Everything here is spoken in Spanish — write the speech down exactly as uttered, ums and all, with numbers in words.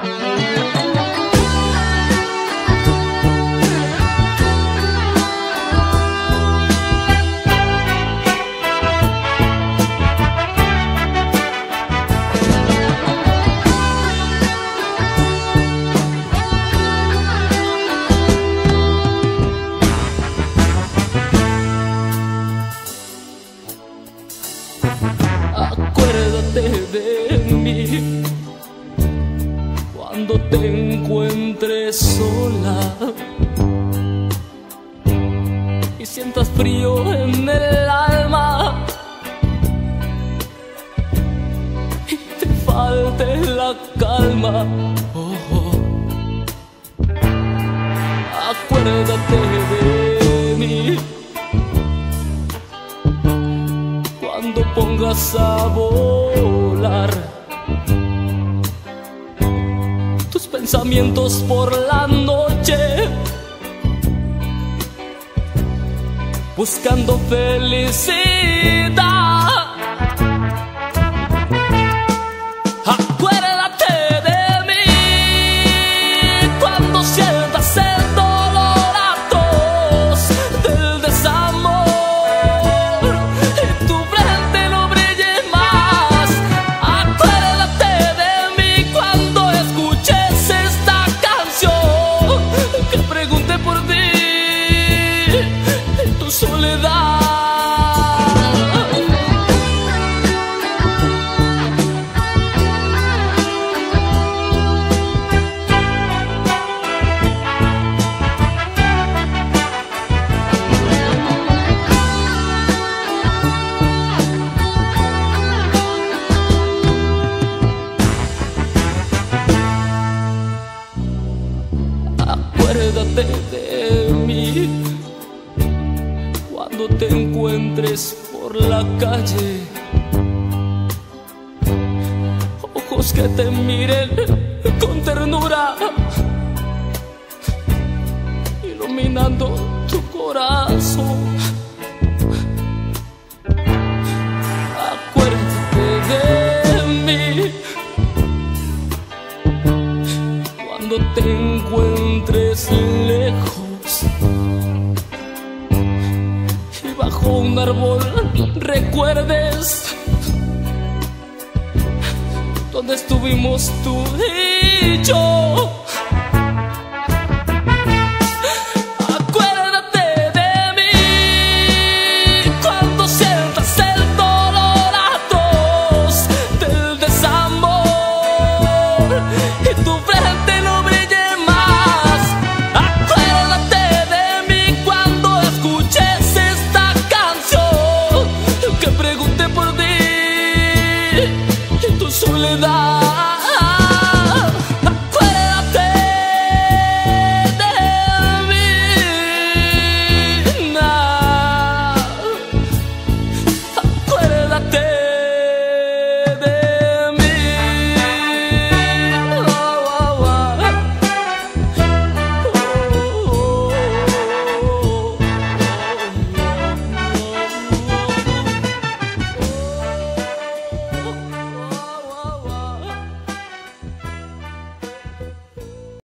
Acuérdate de mí cuando te encuentres sola y sientas frío en el alma y te falte la calma. Oh, oh. Acuérdate de mí cuando pongas a volar tus pensamientos por la noche, buscando felicidad. Acuérdate de mí cuando sientas el dolor atroz del desamor y tu frente no brille más. Acuérdate de mí cuando escuches esta canción, que pregunte por ti en tu soledad. Acuérdate de mí cuando te encuentres por la calle, ojos que te miren con ternura, iluminando tu corazón. Acuérdate de mí cuando te encuentres lejos y bajo un árbol recuerdes donde estuvimos tú y yo. Acuérdate de mí cuando sientas el dolor atroz del desamor y tu frente no brille más. Acuérdate de mí cuando escuches esta canción, que pregunte por ti en tu soledad.